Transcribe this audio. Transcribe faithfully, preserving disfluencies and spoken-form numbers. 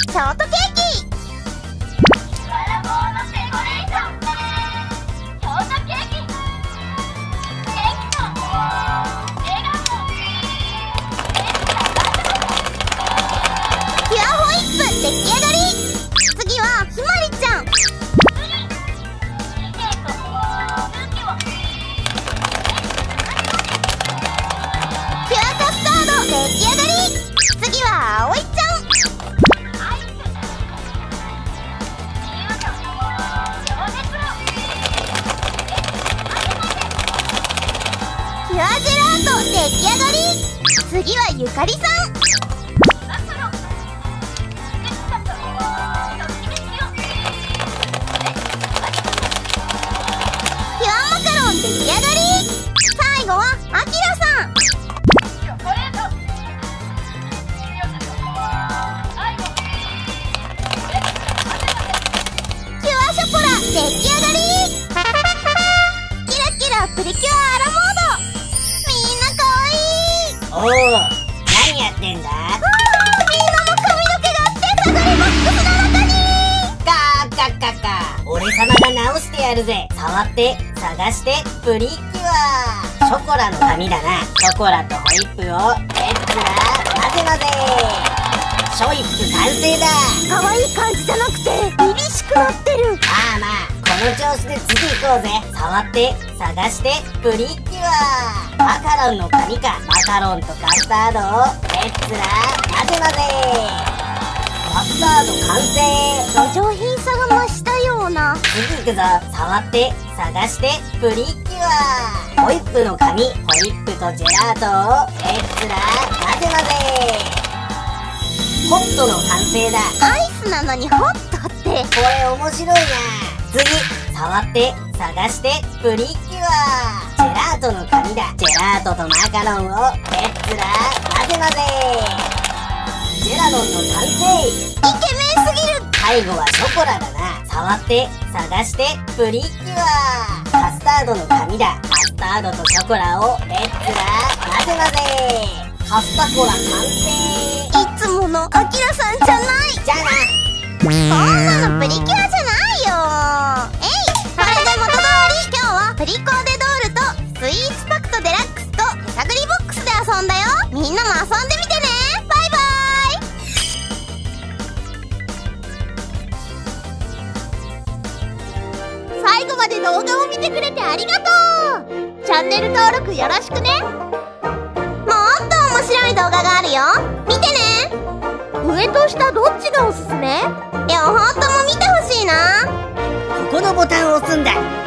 ショートケーキ。ピュアホイップ出来上がり。次はひまりちゃん。ピュアカスタード出来上がり。次はあおいちゃん。ピュアジェラート出来上がり。次はゆかりさん。ピュアマカロン出来上がり。最後はあきらさん。ピュアショコラ出来上がり。キラキラプリキュアアラモード。みんなかわいい。 おお、何やってんだ？ みんなの髪の毛が手下がりボックスの中に。 カーカッカッカー、俺様が直してやるぜ。触って探してプリキュア。ショコラの髪だな。ショコラとホイップをレッツラ混ぜ混ぜ。ショイップ完成だ。 可愛い感じじゃなくて凛々しくなってる。 まあまあ、この調子で次行こうぜ。触って探してプリキュア。マカロンの髪か。マカロンとカスタードをレッツラ混ぜ混ぜ。カスタード完成。 上品さが増したような。 次行くぞ。触って探してプリキュア。ホイップの髪、ホイップとジェラートをレッツラ混ぜ混ぜ。ホットの完成だ。 アイスなのにホットって。 これ面白いな。次触って探してプリキュア。ジェラートの髪だ。ジェラートとマカロンをレッツラ混ぜ混ぜ。ジェラロンの完成。 イケメンすぎる。 最後はショコラだな。触って探してプリキュア。カスタードの髪だ。カスタードとショコラをレッツラ混ぜ混ぜ。カスタコラ完成。 いつものあきらさんじゃない。 じゃあな。 こんなのプリキュアじゃないよ。えい、これで元通り。今日はプリコーデドールとスイーツパクトデラックスと手探りボックスで遊んだよ。みんなも遊んでみてね。バイバイ。最後まで動画を見てくれてありがとう。チャンネル登録よろしくね。もっと面白い動画があるよ。見てね。上と下どっちがおすすめ？両方とも見てほしいな。 ここのボタンを押すんだ。